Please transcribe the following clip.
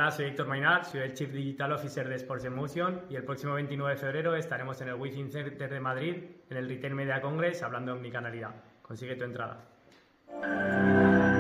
buenas, soy Héctor Mainar, soy el Chief Digital Officer de Sports Emotion y el próximo 29 de febrero estaremos en el Within Center de Madrid, en el Retail Media Congress, hablando de omnicanalidad. Consigue tu entrada.